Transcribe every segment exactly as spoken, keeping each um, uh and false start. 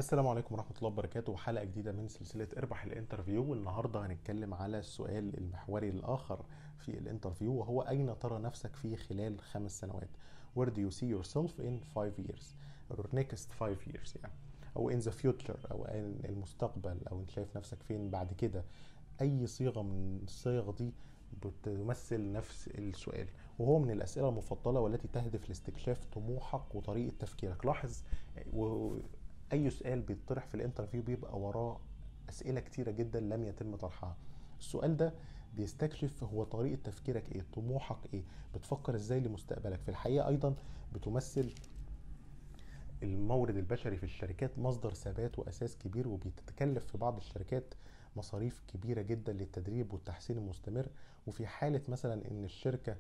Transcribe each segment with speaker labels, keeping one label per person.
Speaker 1: السلام عليكم ورحمة الله وبركاته، وحلقة جديدة من سلسلة اربح الانترفيو. والنهاردة هنتكلم على السؤال المحوري الآخر في الانترفيو، وهو أين ترى نفسك في خلال خمس سنوات؟ Where do you see yourself in five years or next five years يعني، أو in the future، أو المستقبل، أو أنت شايف نفسك فين بعد كده. أي صيغة من الصيغ دي بتمثل نفس السؤال، وهو من الأسئلة المفضلة والتي تهدف لاستكشاف طموحك وطريقة تفكيرك. لاحظ و... اي سؤال بيطرح في الانترفيو بيبقى وراه اسئله كتيره جدا لم يتم طرحها. السؤال ده بيستكشف هو طريقه تفكيرك ايه، طموحك ايه، بتفكر ازاي لمستقبلك. في الحقيقه ايضا بتمثل المورد البشري في الشركات مصدر ثبات واساس كبير، وبيتكلف في بعض الشركات مصاريف كبيره جدا للتدريب والتحسين المستمر. وفي حاله مثلا ان الشركه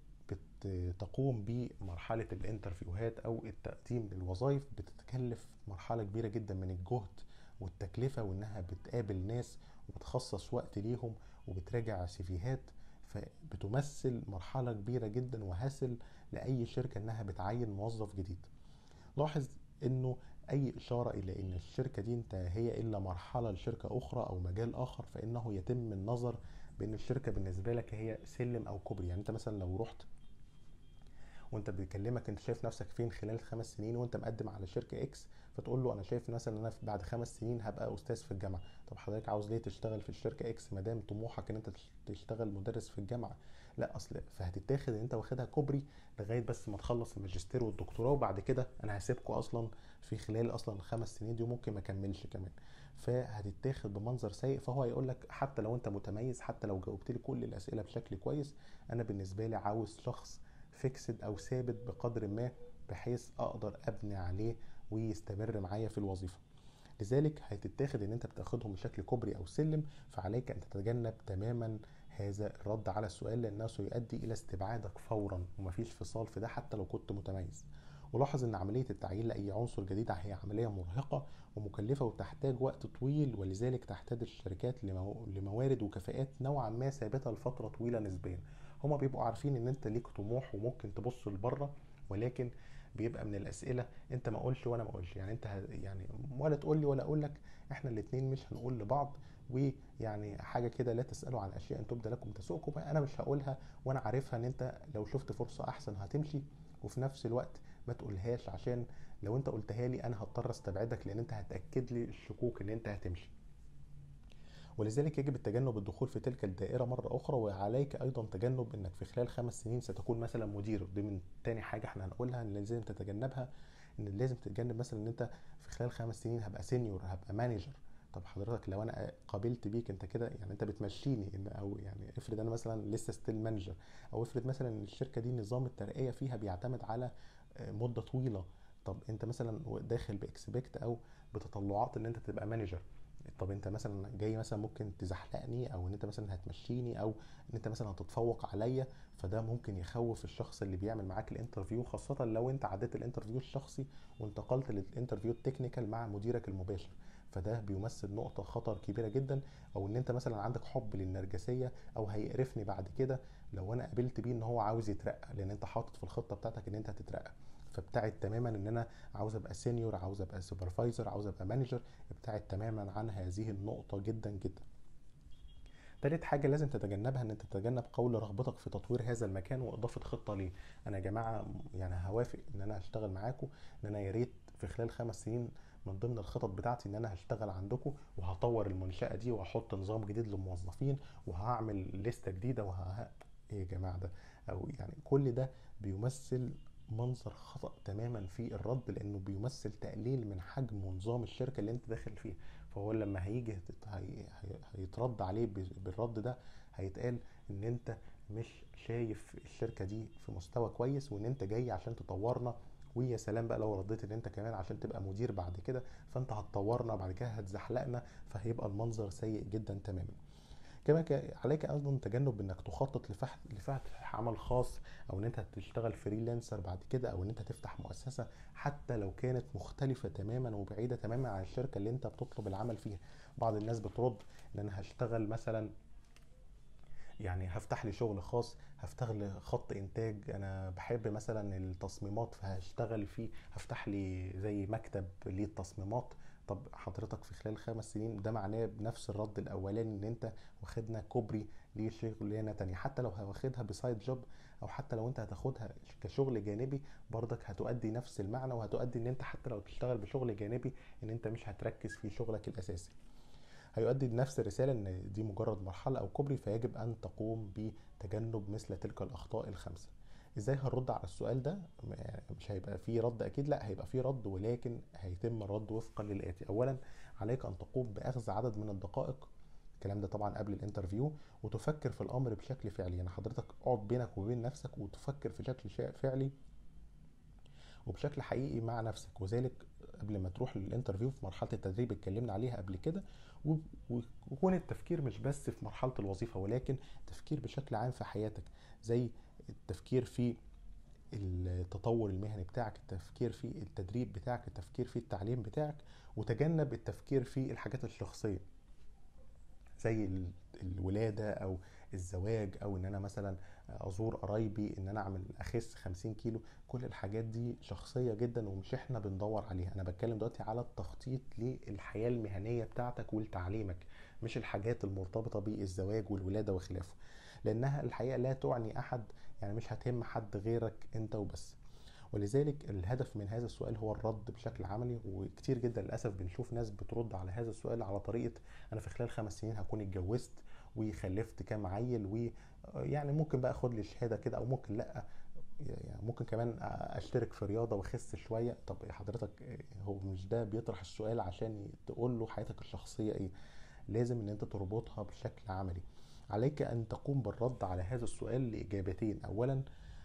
Speaker 1: بتقوم بمرحلة الانترفيوهات أو التقديم للوظائف، بتتكلف مرحلة كبيرة جدا من الجهد والتكلفة، وإنها بتقابل ناس وبتخصص وقت ليهم وبتراجع سيفيهات. فبتمثل مرحلة كبيرة جدا وهاسل لأي شركة إنها بتعين موظف جديد. لاحظ إنه أي إشارة إلى إن الشركة دي انت هي إلا مرحلة لشركة أخرى أو مجال آخر، فإنه يتم النظر بأن الشركة بالنسبة لك هي سلم أو كوبري. يعني انت مثلا لو رحت وانت بيكلمك انت شايف نفسك فين خلال خمس سنين، وانت مقدم على شركه اكس، فتقول له انا شايف مثلا ان انا بعد خمس سنين هبقى استاذ في الجامعه. طب حضرتك عاوز ليه تشتغل في الشركه اكس ما دام طموحك ان انت تشتغل مدرس في الجامعه؟ لا، اصل فهتتاخد ان انت واخدها كوبري لغايه بس ما تخلص الماجستير والدكتوراه، وبعد كده انا هسيبكوا اصلا في خلال اصلا الخمس سنين دي، وممكن ما اكملش كمان. فهتتاخد بمنظر سيء. فهو هيقول لك حتى لو انت متميز، حتى لو جاوبت لي كل الاسئله بشكل كويس، انا بالنسبه لي عاوز شخص فيكسد او ثابت بقدر ما، بحيث اقدر ابني عليه ويستمر معايا في الوظيفه. لذلك هتتاخد ان انت بتاخدهم بشكل كوبري او سلم. فعليك ان تتجنب تماما هذا الرد على السؤال، لانه سيؤدي الى استبعادك فورا، ومفيش فصال في ده حتى لو كنت متميز. ولاحظ ان عمليه التعيين لاي عنصر جديد هي عمليه مرهقه ومكلفه وتحتاج وقت طويل، ولذلك تحتاج الشركات لموارد وكفاءات نوعا ما ثابته لفتره طويله نسبيا. هما بيبقوا عارفين ان انت ليك طموح وممكن تبص لبره، ولكن بيبقى من الاسئله انت ما قولش وانا ما اقولش. يعني انت يعني ولا تقول لي ولا اقول لك، احنا الاثنين مش هنقول لبعض. ويعني حاجه كده، لا تسالوا عن اشياء ان تبدى لكم تسؤكم. انا مش هقولها وانا عارفها ان انت لو شفت فرصه احسن هتمشي، وفي نفس الوقت ما تقولهاش عشان لو انت قلتها لي انا هضطر استبعدك، لان انت هتاكد لي الشكوك ان انت هتمشي. ولذلك يجب التجنب الدخول في تلك الدائرة مرة أخرى. وعليك أيضا تجنب أنك في خلال خمس سنين ستكون مثلا مدير. دي من تاني حاجة احنا هنقولها ان لازم تتجنبها، ان لازم تتجنب مثلا ان انت في خلال خمس سنين هبقى سينيور، هبقى مانجر. طب حضرتك لو انا قابلت بيك انت كده، يعني انت بتمشيني إن او يعني افرض انا مثلا لسه ستيل مانجر، او افرض مثلا ان الشركه دي نظام الترقيه فيها بيعتمد على مده طويله. طب انت مثلا داخل باكسبكت او بتطلعات ان انت تبقى مانجر. طب انت مثلا جاي مثلا ممكن تزحلقني، او ان انت مثلا هتمشيني، او ان انت مثلا هتتفوق عليا. فده ممكن يخوف الشخص اللي بيعمل معاك الانترفيو، خاصة لو انت عديت الانترفيو الشخصي وانتقلت للانترفيو التكنيكال مع مديرك المباشر. فده بيمثل نقطة خطر كبيرة جدا. او ان انت مثلا عندك حب للنرجسية، او هيقرفني بعد كده لو انا قابلت بيه ان هو عاوز يترقى، لان انت حاطط في الخطة بتاعتك ان انت هتترقى. فابتعد تماما ان انا عاوز ابقى سينيور، عاوز ابقى سوبرفايزر، عاوز ابقى مانجر. ابتعد تماما عن هذه النقطة جدا جدا. تالت حاجة لازم تتجنبها ان انت تتجنب قول رغبتك في تطوير هذا المكان واضافة خطة ليه. انا يا جماعة يعني هوافق ان انا هشتغل معاكم، ان انا يا ريت في خلال خمس سنين من ضمن الخطط بتاعتي ان انا هشتغل عندكم وهطور المنشأة دي وهحط نظام جديد للموظفين وهعمل لستة جديدة وه ايه يا جماعة ده؟ او يعني كل ده بيمثل منظر خطأ تماما في الرد، لانه بيمثل تقليل من حجم ونظام الشركة اللي انت داخل فيها. فهو لما هيجي هيترد عليه بالرد ده، هيتقال ان انت مش شايف الشركة دي في مستوى كويس، وان انت جاي عشان تطورنا. ويا سلام بقى لو رديت ان انت كمان عشان تبقى مدير بعد كده، فانت هتطورنا بعد كده هتزحلقنا، فهيبقى المنظر سيء جدا تماما. كما عليك ايضا تجنب انك تخطط لفتح لفتح عمل خاص، او ان انت تشتغل فريلانسر بعد كده، او ان انت تفتح مؤسسه حتى لو كانت مختلفه تماما وبعيده تماما عن الشركه اللي انت بتطلب العمل فيها. بعض الناس بترد ان انا هشتغل مثلا، يعني هفتح لي شغل خاص، هفتح لي خط انتاج، انا بحب مثلا التصميمات فهشتغل فيه، هفتح لي زي مكتب للتصميمات. طب حضرتك في خلال خمس سنين، ده معناه بنفس الرد الاولاني ان انت واخدنا كوبري لشغلانه تانية، حتى لو واخدها بسايد جوب، او حتى لو انت هتاخدها كشغل جانبي، برضك هتؤدي نفس المعنى، وهتؤدي ان انت حتى لو تشتغل بشغل جانبي ان انت مش هتركز في شغلك الاساسي. هيؤدي بنفس الرسالة ان دي مجرد مرحلة او كوبري، فيجب ان تقوم بتجنب مثل تلك الاخطاء الخمسة. ازاي هنرد على السؤال ده؟ مش هيبقى فيه رد اكيد، لا هيبقى فيه رد، ولكن هيتم الرد وفقا للاتي. اولا، عليك ان تقوم باخذ عدد من الدقائق، الكلام ده طبعا قبل الانترفيو، وتفكر في الامر بشكل فعلي. يعني حضرتك اقعد بينك وبين نفسك وتفكر في شكل فعلي وبشكل حقيقي مع نفسك، وذلك قبل ما تروح للانترفيو في مرحله التدريب اتكلمنا عليها قبل كده. ويكون التفكير مش بس في مرحله الوظيفه، ولكن تفكير بشكل عام في حياتك، زي التفكير في التطور المهني بتاعك، التفكير في التدريب بتاعك، التفكير في التعليم بتاعك، وتجنب التفكير في الحاجات الشخصيه زي الولادة او الزواج، او ان انا مثلا ازور قرايبي، ان انا اعمل اخس خمسين كيلو. كل الحاجات دي شخصية جدا ومش احنا بندور عليها. انا بتكلم دلوقتي على التخطيط للحياة المهنية بتاعتك ولتعليمك، مش الحاجات المرتبطة بالزواج والولادة وخلافه، لانها الحقيقة لا تعني احد، يعني مش هتهم حد غيرك انت وبس. ولذلك الهدف من هذا السؤال هو الرد بشكل عملي. وكتير جدا للاسف بنشوف ناس بترد على هذا السؤال على طريقه انا في خلال خمس سنين هكون اتجوزت وخلفت كام عيل، ويعني ممكن بقى اخد لي شهاده كده، او ممكن لا، يعني ممكن كمان اشترك في رياضه واخس شويه. طب حضرتك هو مش ده بيطرح السؤال عشان تقول له حياتك الشخصيه ايه؟ لازم ان انت تربطها بشكل عملي. عليك ان تقوم بالرد على هذا السؤال لاجابتين. اولا،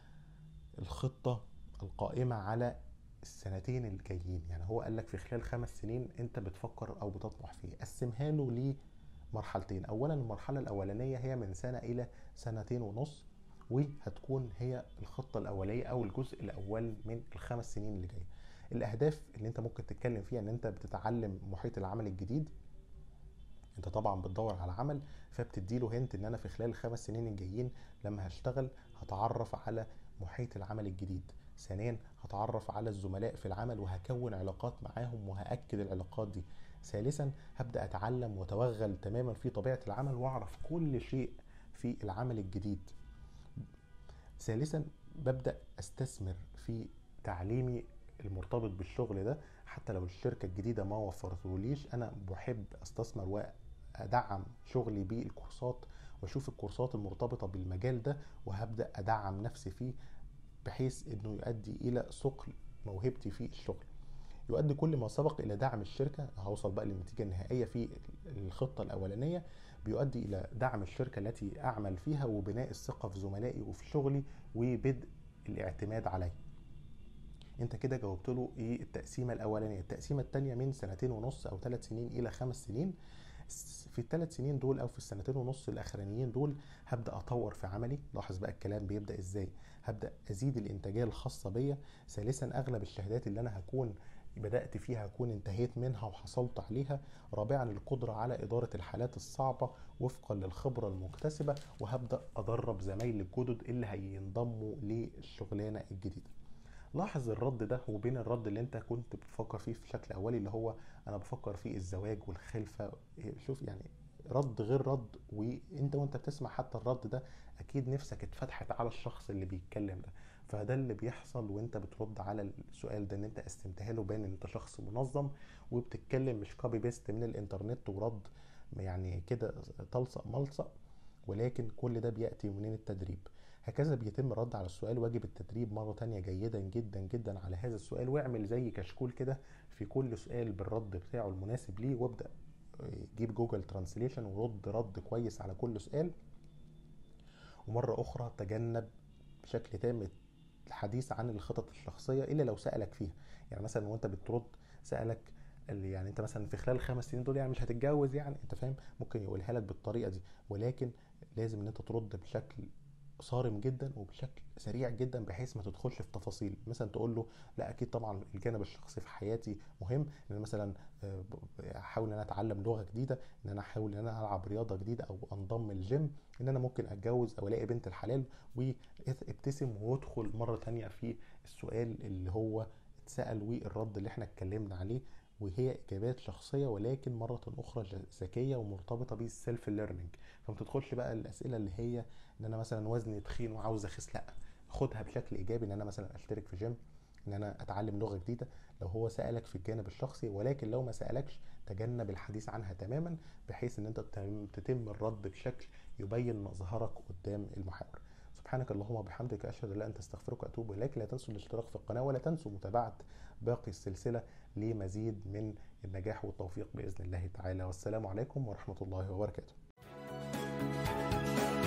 Speaker 1: الخطة القائمة على السنتين الجايين، يعني هو قال لك في خلال خمس سنين انت بتفكر او بتطمح فيه، قسمها له لمرحلتين. اولا، المرحلة الاولانية هي من سنة الى سنتين ونص، وهتكون هي الخطة الاولية او الجزء الاول من الخمس سنين اللي جاية. الاهداف اللي انت ممكن تتكلم فيها ان انت بتتعلم محيط العمل الجديد، انت طبعا بتدور على عمل، فبتدي له هنت ان انا في خلال الخمس سنين الجايين لما هشتغل هتعرف على محيط العمل الجديد. ثانيا، هتعرف على الزملاء في العمل وهكون علاقات معاهم وهأكد العلاقات دي. ثالثا، هبدأ اتعلم واتوغل تماما في طبيعة العمل واعرف كل شيء في العمل الجديد. ثالثا، ببدأ استثمر في تعليمي المرتبط بالشغل ده، حتى لو الشركة الجديدة ما وفرتهوليش انا بحب استثمر وادعم شغلي بالكورسات، واشوف الكورسات المرتبطة بالمجال ده وهبدأ ادعم نفسي فيه، بحيث انه يؤدي الى صقل موهبتي في الشغل. يؤدي كل ما سبق الى دعم الشركة. هوصل بقى للنتيجة النهائية في الخطة الاولانية، بيؤدي الى دعم الشركة التي اعمل فيها وبناء الثقة في زملائي وفي شغلي وبدء الاعتماد علي. انت كده جاوبت له ايه التقسيمه الاولانيه. التقسيمه الثانيه من سنتين ونص او ثلاث سنين الى خمس سنين. في الثلاث سنين دول او في السنتين ونص الاخرانيين دول هبدا اطور في عملي. لاحظ بقى الكلام بيبدا ازاي. هبدا ازيد الانتاجيه الخاصه بيا. ثالثا، اغلب الشهادات اللي انا هكون بدات فيها هكون انتهيت منها وحصلت عليها. رابعا، القدره على اداره الحالات الصعبه وفقا للخبره المكتسبه، وهبدا ادرب زمايلي الجدد اللي هينضموا للشغلانه الجديده. لاحظ الرد ده وبين الرد اللي انت كنت بتفكر فيه في شكل اولي، اللي هو انا بفكر في الزواج والخلفة. شوف يعني رد غير رد، وانت وانت بتسمع حتى الرد ده اكيد نفسك اتفتحت على الشخص اللي بيتكلم ده. فده اللي بيحصل وانت بترد على السؤال ده، ان انت استمتها له بين ان انت شخص منظم وبتتكلم مش كوبي بيست من الانترنت ورد يعني كده تلصق ملصق، ولكن كل ده بيأتي من التدريب. هكذا بيتم الرد على السؤال. واجب التدريب مرة تانية جيدا جدا جدا على هذا السؤال، واعمل زي كشكول كده في كل سؤال بالرد بتاعه المناسب ليه، وابدأ جيب جوجل ترانسليشن ورد رد كويس على كل سؤال. ومرة أخرى تجنب بشكل تام الحديث عن الخطط الشخصية إلا لو سألك فيها. يعني مثلا وانت بترد سألك اللي يعني انت مثلا في خلال الخمس سنين دول يعني مش هتتجوز، يعني انت فاهم، ممكن يقولها لك بالطريقة دي، ولكن لازم ان انت ترد بشكل صارم جدا وبشكل سريع جدا، بحيث ما تدخلش في تفاصيل. مثلا تقول له لا اكيد طبعا الجانب الشخصي في حياتي مهم، ان انا مثلا احاول ان انا اتعلم لغه جديده، ان انا احاول ان انا العب رياضه جديده او انضم الجيم، ان انا ممكن اتجوز او الاقي بنت الحلال. وابتسم وادخل مره تانية في السؤال اللي هو اتسال والرد اللي احنا اتكلمنا عليه، وهي اجابات شخصيه ولكن مره اخرى ذكيه ومرتبطه بالسيلف ليرنينج. فما تدخلش بقى الاسئله اللي هي ان انا مثلا وزني تخين وعاوز اخس، لا، خدها بشكل ايجابي، ان انا مثلا اشترك في جيم، ان انا اتعلم لغه جديده، لو هو سالك في الجانب الشخصي. ولكن لو ما سالكش تجنب الحديث عنها تماما، بحيث ان انت تتم الرد بشكل يبين مظهرك قدام المحاور. سبحانك اللهم وبحمدك، اشهد ان لا اله الا انت، استغفرك واتوب اليك. لا تنسوا الاشتراك في القناه، ولا تنسوا متابعه باقي السلسله لمزيد من النجاح والتوفيق باذن الله تعالى. والسلام عليكم ورحمه الله وبركاته.